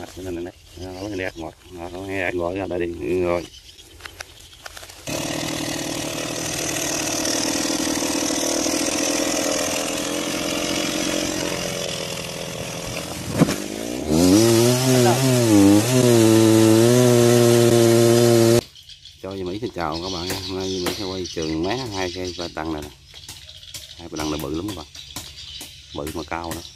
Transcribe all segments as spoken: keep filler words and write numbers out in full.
nên này nó nghe ngọt nó nghe ngọt ra đây đi rồi. Cho Duy Mỹ xin chào các bạn. Hôm nay Duy Mỹ sẽ quay trường mé hai cây ba đằng này nè. Hai ba đằng là bự lắm các bạn, bự mà cao đó.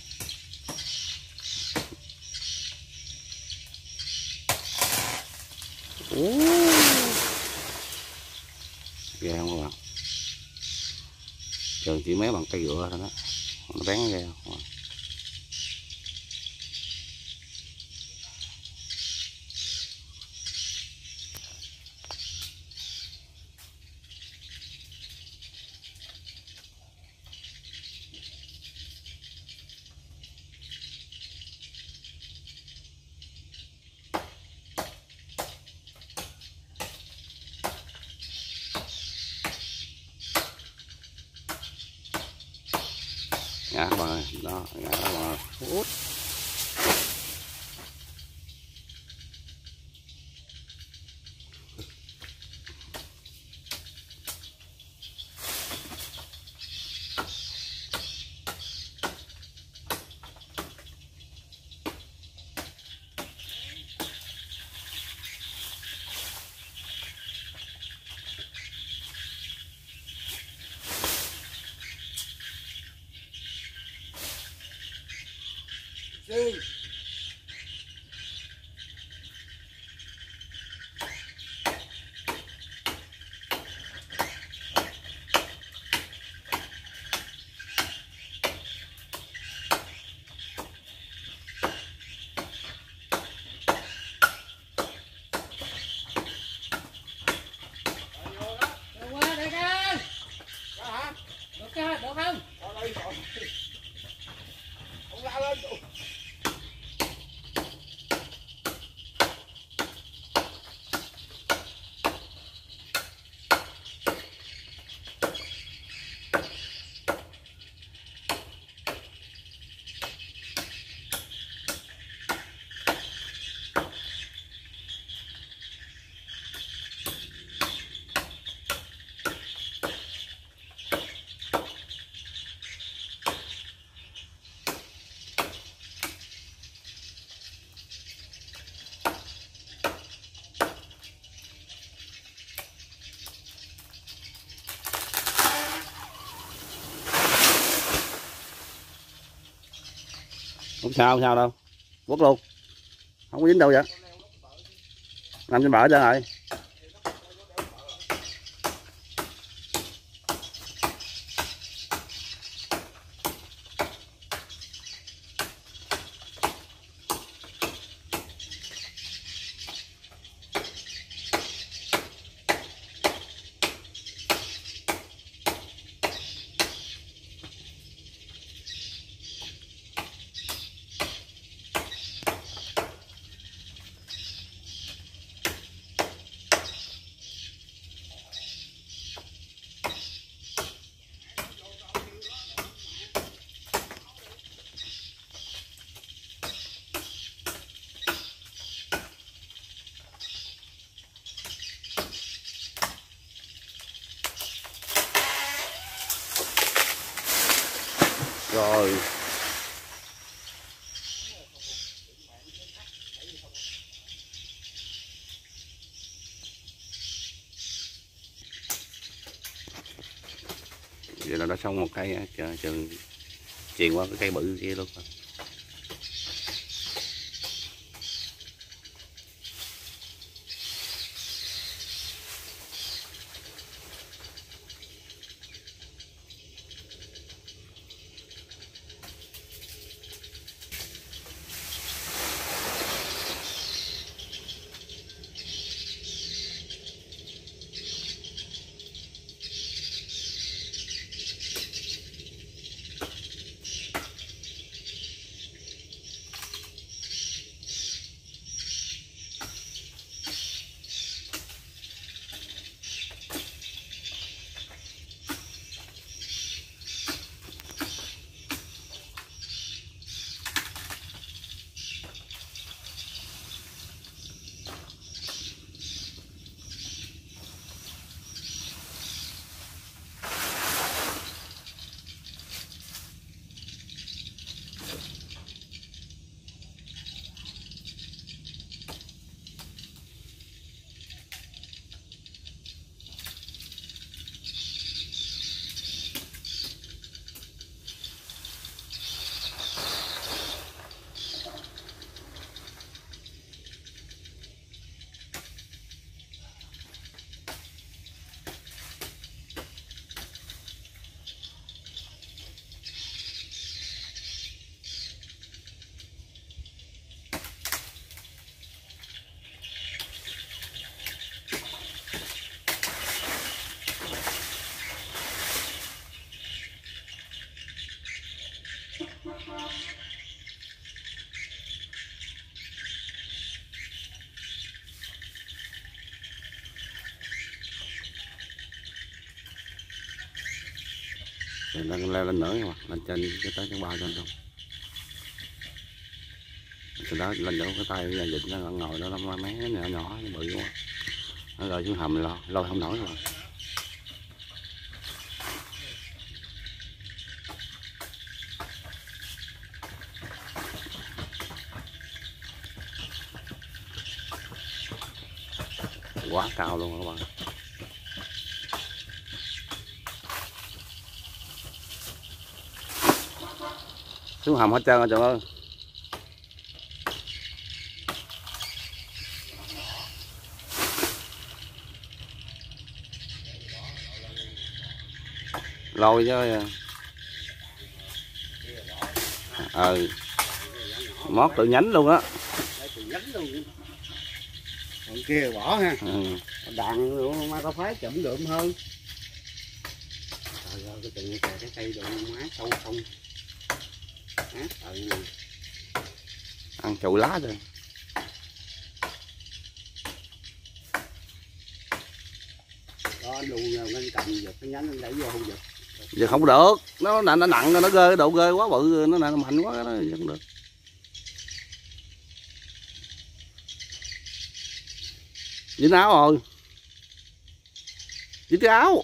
Ghê không các bạn, trường chỉ mé bằng cây gựa thôi đó, nó bén ghê không. Ngã các bạn ơi, đó, ngã các bạn ơi. Út. Đi. Không sao, không sao đâu, quất luôn, không có dính đâu vậy, nằm trên bờ ra rồi. Rồi vậy là đã xong một cây, chờ chừng truyền qua cái cây bự kia luôn. Rồi lên lên, lên nữa mà lên trên cái tới cái bao trên không. Từ đó lên chỗ cái tay giờ dịch nó ngồi đó nó mấy nhỏ nhỏ nó bự quá. Nó rồi xuống hầm lo lôi không nổi rồi. Quá cao luôn các bạn. Xuống hầm hết trơn rồi trời ơi. Lôi chứ. Ừ. Mót tự nhánh luôn á. Còn kia bỏ ha. Ừ. Đàn ma có phái chụm đượm hơn. Trời ơi cái từng cái cây đồ má sâu không. Á trời này. Ăn chụ lá rồi. Đó anh đu lên cầm giật cái nhánh anh đẩy vô không giật. Giờ không được, nó nặng nó nặng nó ghê, độ ghê quá bự, nó nặng mạnh quá nó không được. Dính áo rồi. Dính cái áo.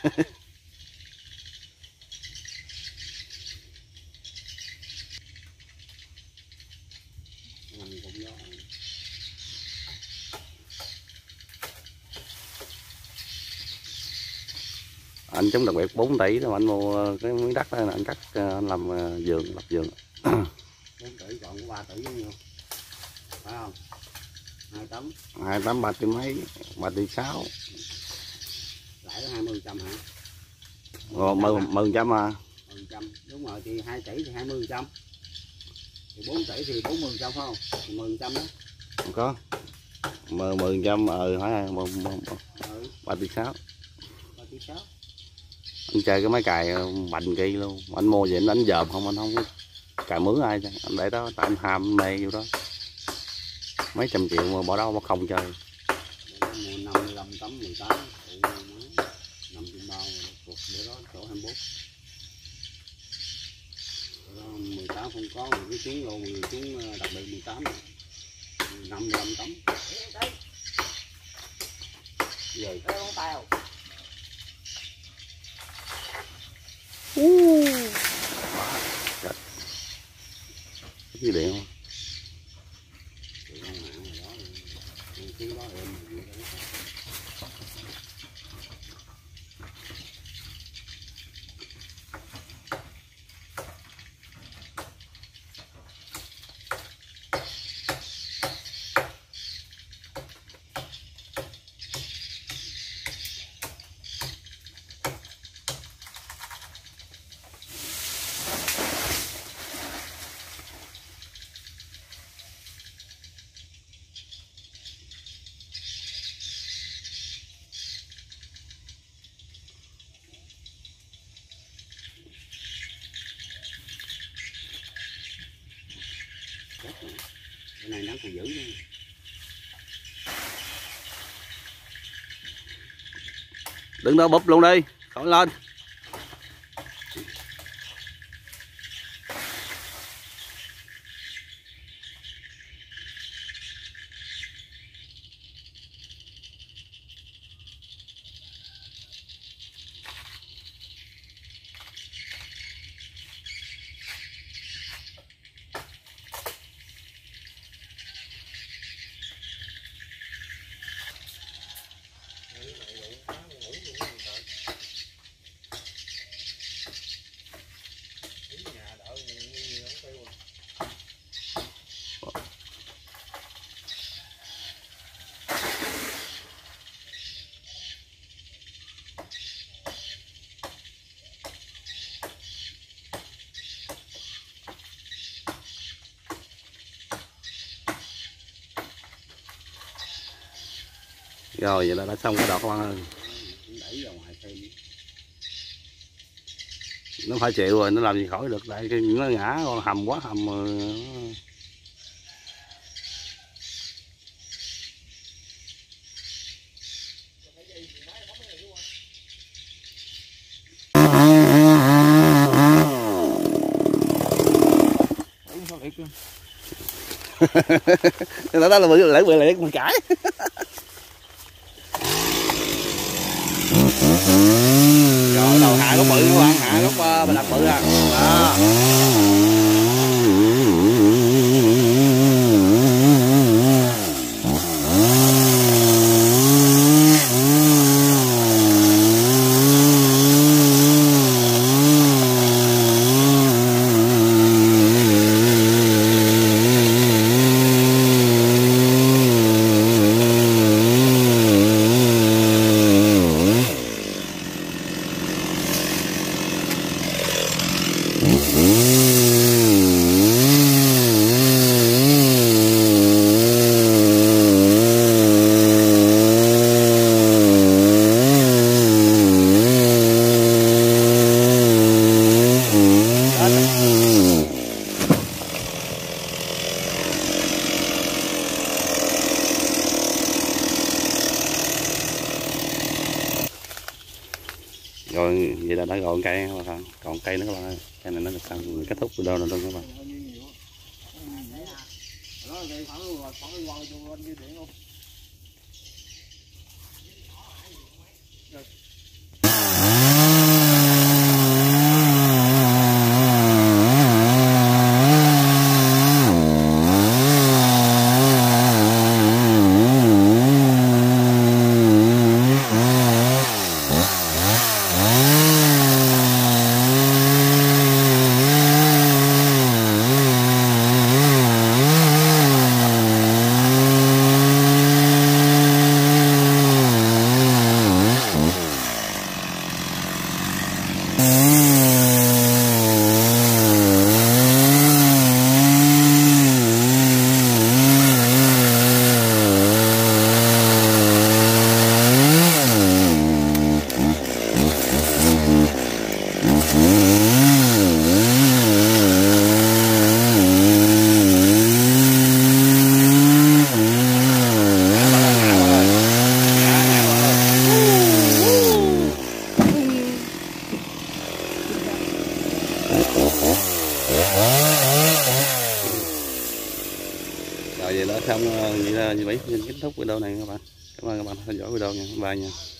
Anh chống đặc biệt bốn tỷ đó, anh mua cái miếng đất đó anh cắt anh làm vườn lập vườn. bốn tỷ còn có ba tỷ giống nhau. Phải không? hai tấm. hai tấm ba tỷ mấy, ba tỷ sáu. Lại có hai mươi trăm hả? Rồi mười mười trăm à. mười trăm. Đúng rồi thì hai tỷ thì hai mươi trăm. Thì bốn tỷ thì bốn mươi trăm phải không? Thì mười trăm đó. Không có. Mười mười trăm ờ hỏi Ừ. ba tỷ sáu. ba tỷ sáu. Anh chơi cái máy cài bành kỳ luôn, anh mua vậy anh đánh dòm không, anh không có cài mướn ai chứ. Anh để đó tại anh ham mê vô đó, mấy trăm triệu mà bỏ đâu mà không chơi. Mua năm mươi lăm tấm mười tám năm trăm bao cuộc để đó chỗ hai mươi bốn. mười tám không có một cái chuyến luôn, một chuyến đặc biệt mười tám năm mươi lăm tấm. Gì? Uh. Cái điện không? Cái này nó còn dữ nữa. Đứng đó bụp luôn đi, khỏi lên. Rồi vậy là đã xong cái đọt các bạn ơi. Nó phải chịu rồi, nó làm gì khỏi được, tại cái nó ngã con hầm quá hầm rồi. Đó, đó là bự lấy bự lấy con cãi. Rồi đầu hạ gốc bự các bạn, hạ gốc uh, đặt bự à. Đó. Rồi vậy là đã gọn cây các bạn, còn cây nữa các bạn ơi, cây này nó được xong kết thúc video này luôn các bạn. Rồi vậy là xong, vậy là vậy kết thúc video này các bạn. Cảm ơn các bạn theo dõi video nha. Bye nha.